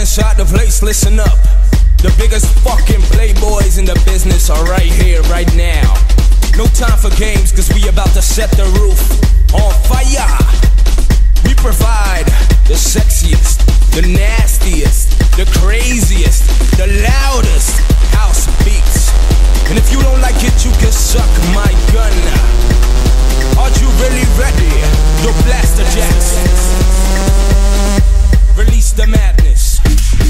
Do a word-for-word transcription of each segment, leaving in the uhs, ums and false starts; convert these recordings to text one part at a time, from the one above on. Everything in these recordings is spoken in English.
inside the place, listen up. The biggest fucking playboys in the business are right here, right now. No time for games, cause we about to set the roof on fire. We provide the sexiest, the nastiest, the craziest, the loudest house beats. And if you don't like it, you can suck my gun. Are you really ready? Your blaster jacks. Release the madness.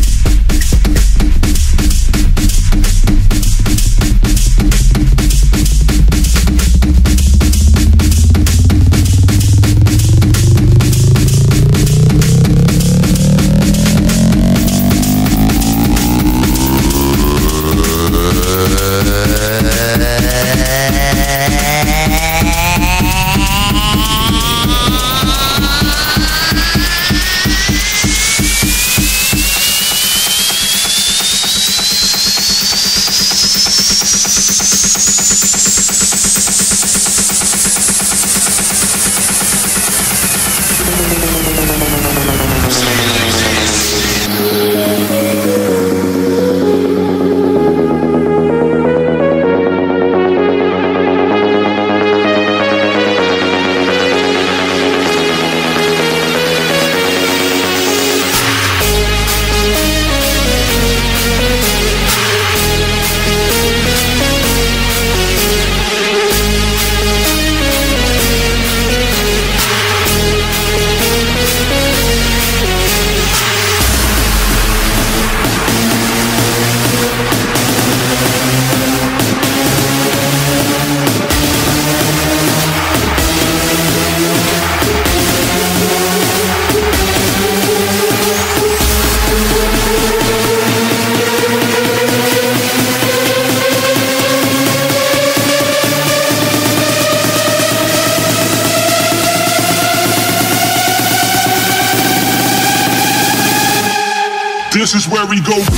This is where we go.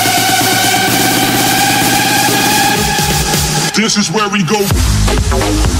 This is where we go.